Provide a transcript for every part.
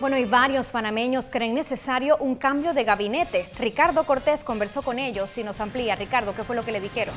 Bueno, y varios panameños creen necesario un cambio de gabinete. Ricardo Cortés conversó con ellos y nos amplía. Ricardo, ¿qué fue lo que le dijeron?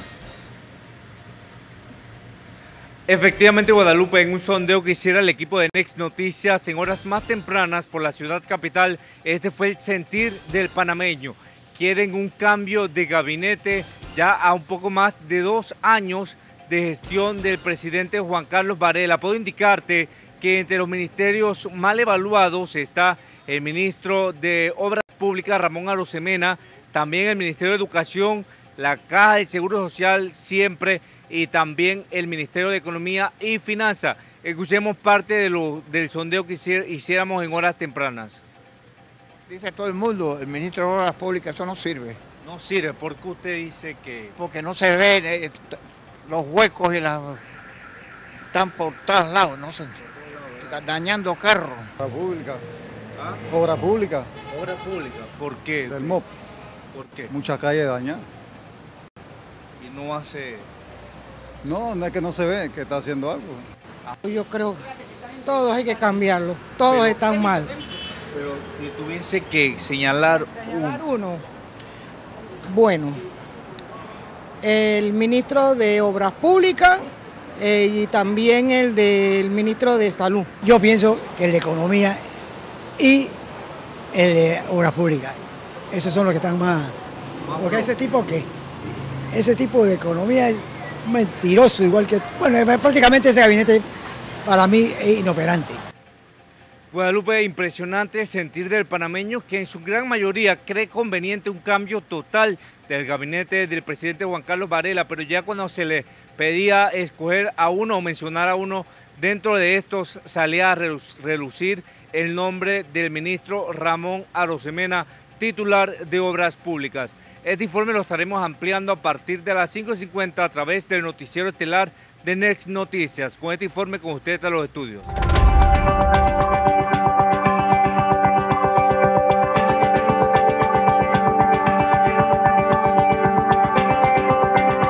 Efectivamente, Guadalupe, en un sondeo que hiciera el equipo de Next Noticias en horas más tempranas por la ciudad capital, este fue el sentir del panameño. Quieren un cambio de gabinete ya a un poco más de 2 años de gestión del presidente Juan Carlos Varela. Puedo indicarte que entre los ministerios mal evaluados está el ministro de Obras Públicas, Ramón Arosemena, también el Ministerio de Educación, la Caja del Seguro Social siempre, y también el Ministerio de Economía y Finanzas. Escuchemos parte del sondeo que hiciéramos en horas tempranas. Dice todo el mundo, el ministro de Obras Públicas, eso no sirve. No sirve, ¿por qué usted dice que...? Porque no se ven los huecos y las... están por todos lados, no se están dañando carros. Obra pública. ¿Ah? Obra pública. Obra pública, ¿por qué? Del MOP. ¿Por qué? Muchas calles dañadas. Y no hace... No es que no se ve que está haciendo algo. Yo creo que todos hay que cambiarlo, todos están mal. Pero si tuviese que señalar uno, bueno, el ministro de Obras Públicas y también el del ministro de Salud. Yo pienso que el de Economía y el de Obras Públicas, esos son los que están más... Porque ese tipo de economía es mentiroso, igual que... Bueno, prácticamente ese gabinete para mí es inoperante. Guadalupe, impresionante el sentir del panameño, que en su gran mayoría cree conveniente un cambio total del gabinete del presidente Juan Carlos Varela, pero ya cuando se le pedía escoger a uno o mencionar a uno, dentro de estos salía a relucir el nombre del ministro Ramón Arosemena, titular de Obras Públicas. Este informe lo estaremos ampliando a partir de las 5:50 a través del noticiero estelar de Next Noticias. Con este informe con ustedes a los estudios.